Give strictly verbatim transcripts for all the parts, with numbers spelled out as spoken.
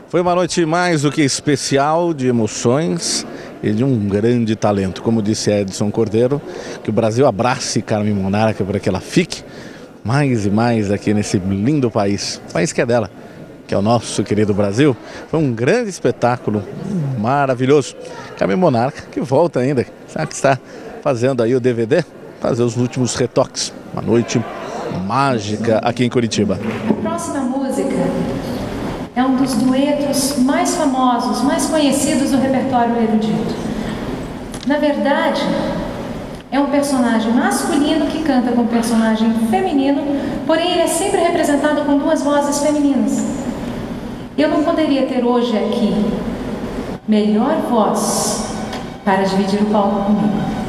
Foi uma noite mais do que especial, de emoções e de um grande talento. Como disse Edson Cordeiro, que o Brasil abrace Carmen Monarca para que ela fique mais e mais aqui nesse lindo país. País que é dela, que é o nosso querido Brasil. Foi um grande espetáculo, maravilhoso. Carmen Monarca, que volta ainda, sabe que está fazendo aí o D V D, fazer os últimos retoques. Uma noite mágica aqui em Curitiba. A próxima música é um dos duetos mais famosos, mais conhecidos do repertório erudito. Na verdade, é um personagem masculino que canta com um personagem feminino, porém ele é sempre representado com duas vozes femininas. Eu não poderia ter hoje aqui melhor voz para dividir o palco comigo.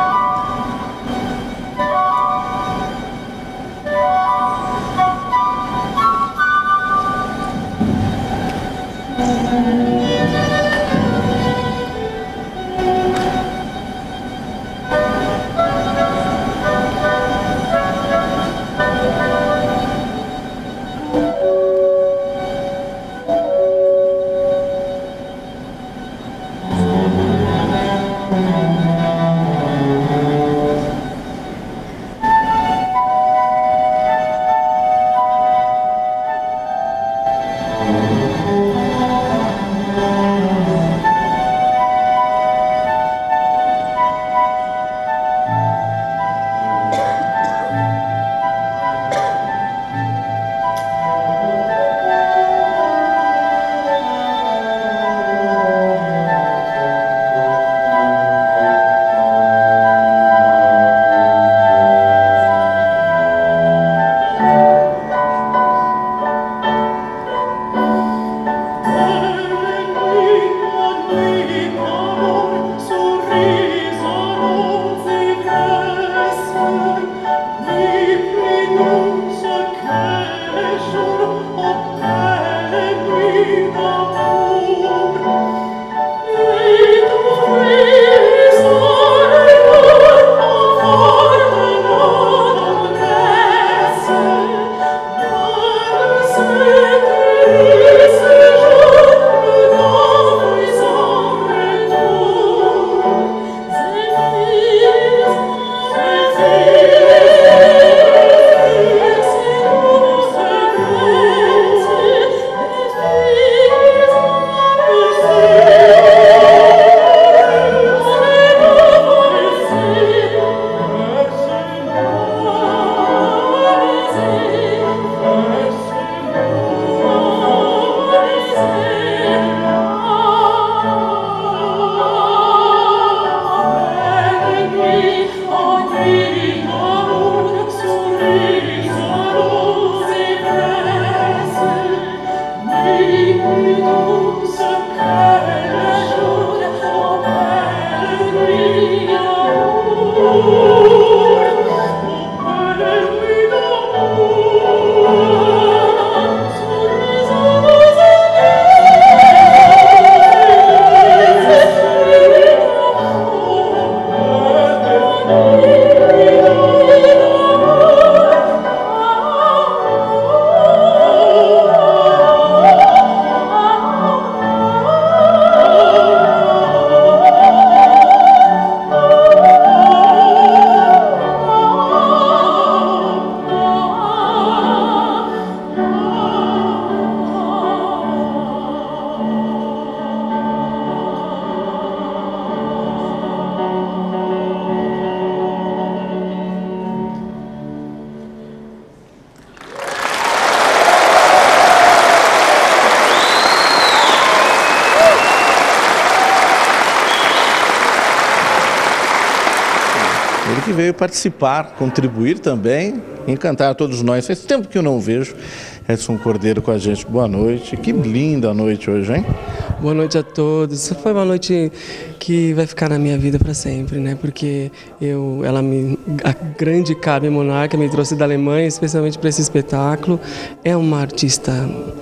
Ele que veio participar, contribuir também, encantar todos nós. Faz tempo que eu não vejo Edson Cordeiro com a gente. Boa noite. Que linda noite hoje, hein? Boa noite a todos. Foi uma noite que vai ficar na minha vida para sempre, né? Porque eu, ela me, a grande Carmen Monarca me trouxe da Alemanha, especialmente para esse espetáculo. É uma artista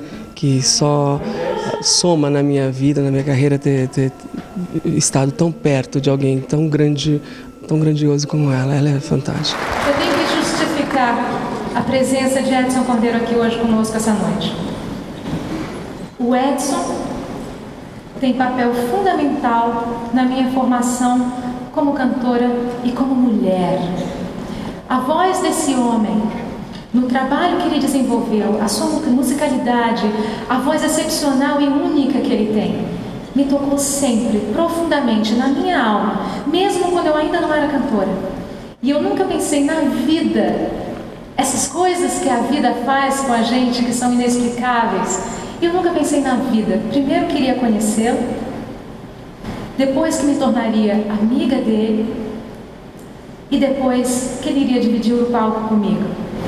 que só soma na minha vida, na minha carreira, ter, ter estado tão perto de alguém tão grande, tão grandioso como ela. Ela é fantástica. Eu tenho que justificar a presença de Edson Cordeiro aqui hoje conosco essa noite. O Edson tem papel fundamental na minha formação como cantora e como mulher. A voz desse homem, no trabalho que ele desenvolveu, a sua musicalidade, a voz excepcional e única que ele tem, me tocou sempre, profundamente, na minha alma, mesmo quando eu ainda não era cantora. E eu nunca pensei na vida, essas coisas que a vida faz com a gente, que são inexplicáveis, eu nunca pensei na vida. Primeiro queria conhecê-lo, depois que me tornaria amiga dele, e depois que ele iria dividir o palco comigo.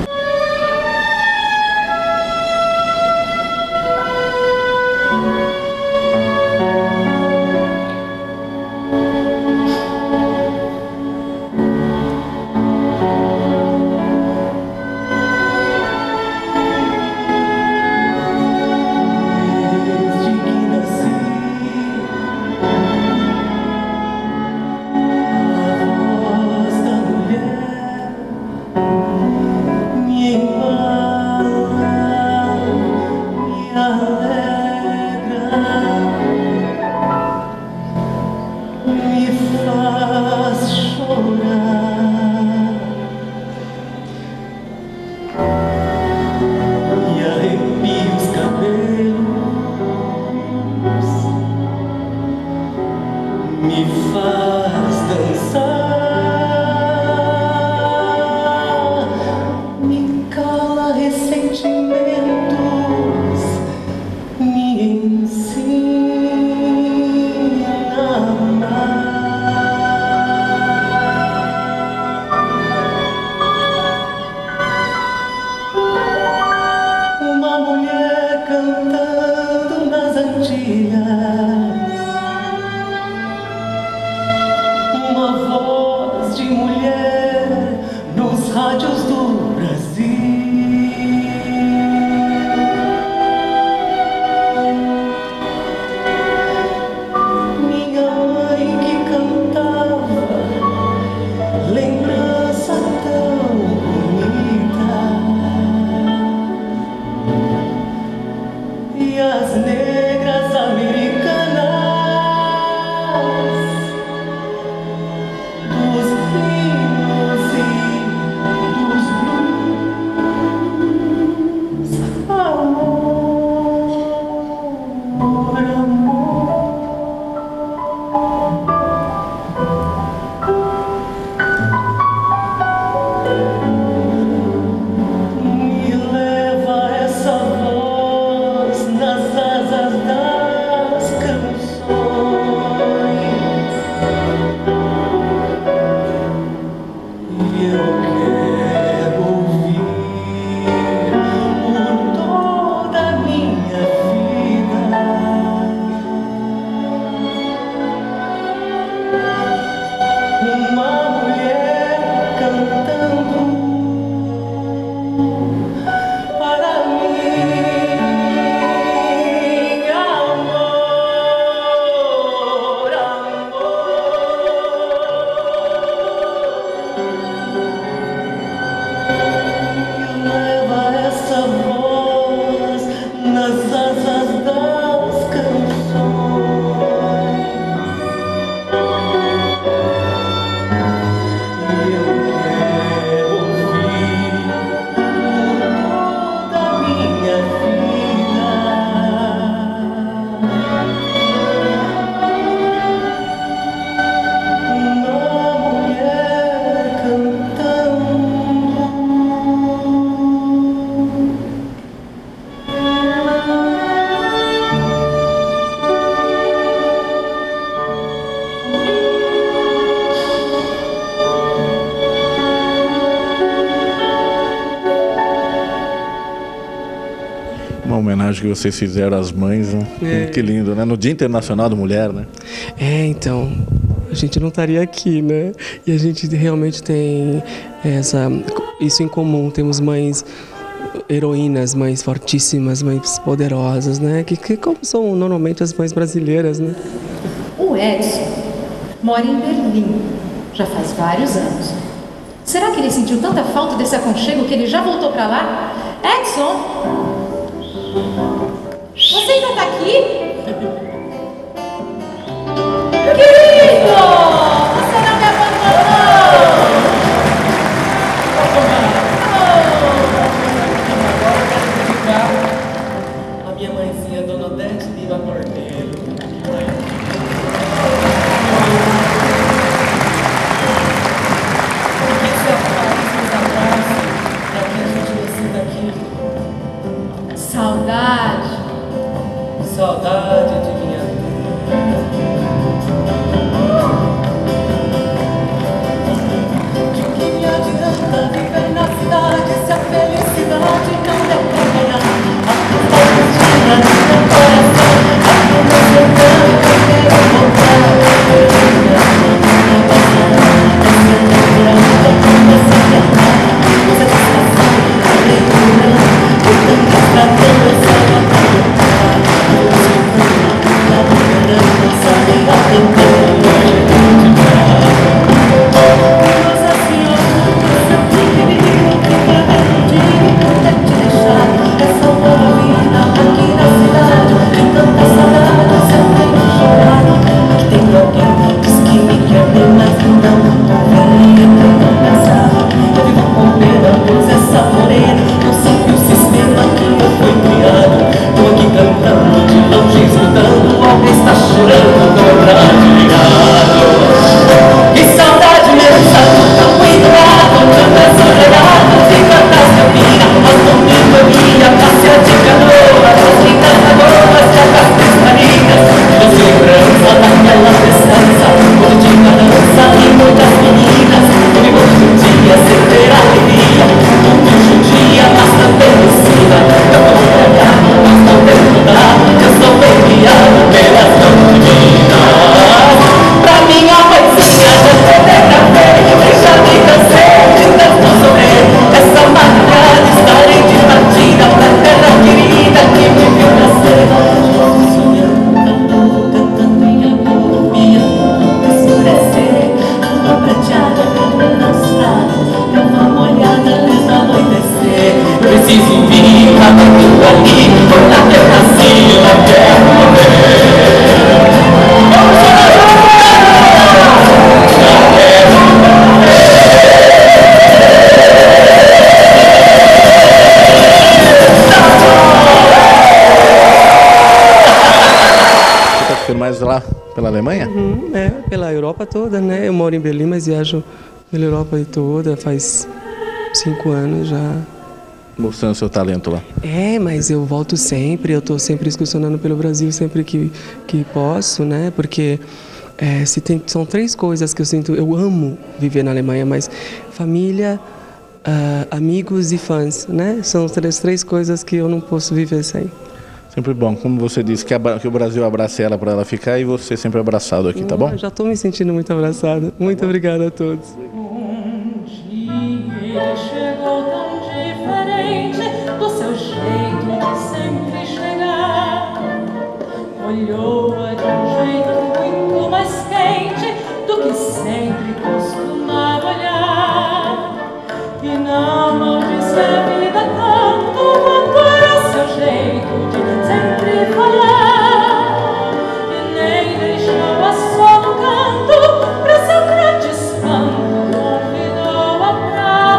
homenagem que vocês fizeram às mães, né? É. Que lindo, né? No Dia Internacional da Mulher, né? É, então, a gente não estaria aqui, né? E a gente realmente tem essa, isso em comum. Temos mães heroínas, mães fortíssimas, mães poderosas, né? Que, que como são normalmente as mães brasileiras, né? O Edson mora em Berlim, já faz vários anos. Será que ele sentiu tanta falta desse aconchego que ele já voltou para lá? Edson! Você Você ainda tá aqui? Querido! Você não me abandonou! A minha mãezinha, Dona Odete Viva Cordeiro. Saudade. Saudade de minha De que me adianta viver na cidade se a felicidade não der pra ganhar? A rotina do meu coração, a meu sertão, eu quero voltar. Mais lá pela Alemanha? Uhum, é, pela Europa toda, né? Eu moro em Berlim, mas viajo pela Europa toda, faz cinco anos já. Mostrando seu talento lá. É, mas eu volto sempre, eu estou sempre excursionando pelo Brasil, sempre que, que posso, né? Porque é, se tem, são três coisas que eu sinto, eu amo viver na Alemanha, mas família, uh, amigos e fãs, né? São as três, três coisas que eu não posso viver sem. Sempre bom, como você disse, que, a, que o Brasil abrace ela para ela ficar e você sempre abraçado aqui, tá bom? Eu já estou me sentindo muito abraçada. Muito obrigada a todos. Um dia ele chegou tão diferente do seu jeito de sempre chegar. Olhou-a de um jeito muito mais quente do que sempre costumava olhar. E não maldisse a vida tanto quanto era seu jeito de sempre falar, e nem deixou a só no canto, pra seu grande espanto, convidou-a pra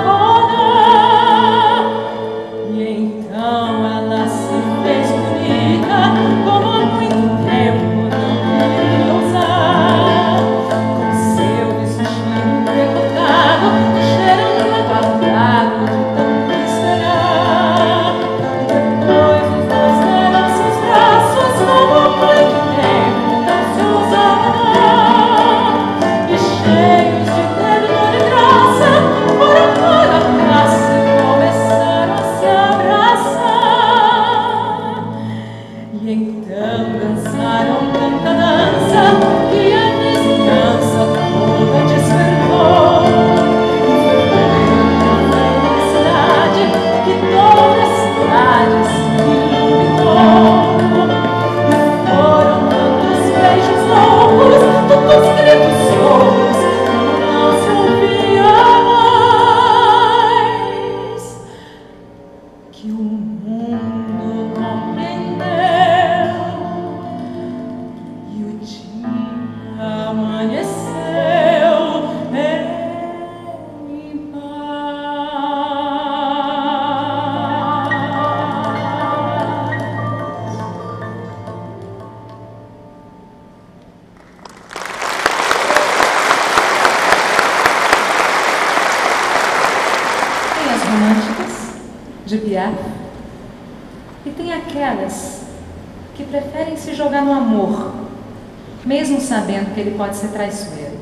rodar. E então ela se fez bonita, como há muito tempo não queria usar, com seu vestido decotado, cheirando aguardado de tanto esperar. Depois os dois deram-se os braços, como muito tempo não se usava, e cheios de ternura e graça, foram para a praça e começaram a se abraçar. E então dançaram tanta dança que a vizinhança toda despertou. E foi uma felicidade que toda a cidade se iluminou. E foram tantos beijos loucos, tantos gritos loucos, que não se ouvia mais, que o mundo compreendeu de Piaf. E tem aquelas que preferem se jogar no amor, mesmo sabendo que ele pode ser traiçoeiro.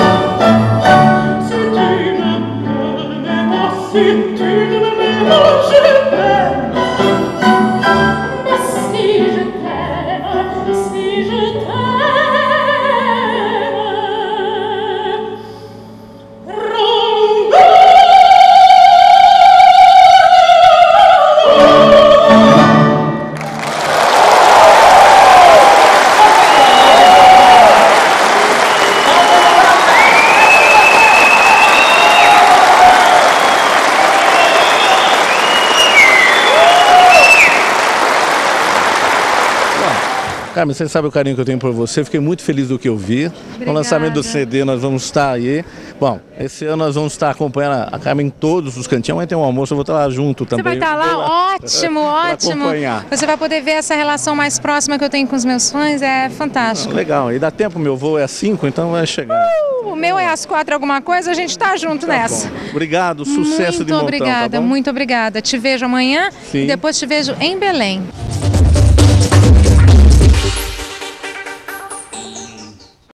Si tu ne me manges Carmen, você sabe o carinho que eu tenho por você, fiquei muito feliz do que eu vi. Obrigada. No lançamento do C D nós vamos estar aí. Bom, esse ano nós vamos estar acompanhando a Carmen em todos os cantinhos. Amanhã tem um almoço, eu vou estar lá junto Você também. vai estar lá? Ótimo, ótimo. acompanhar. Você vai poder ver essa relação mais próxima que eu tenho com os meus fãs, é fantástico. Legal, e dá tempo, meu voo é às cinco, então vai chegar. Uh, o meu é às quatro alguma coisa, a gente tá junto Tá nessa. bom. Obrigado, sucesso muito de montão, obrigada, tá bom? muito obrigada. Te vejo amanhã Sim. e depois te vejo em Belém.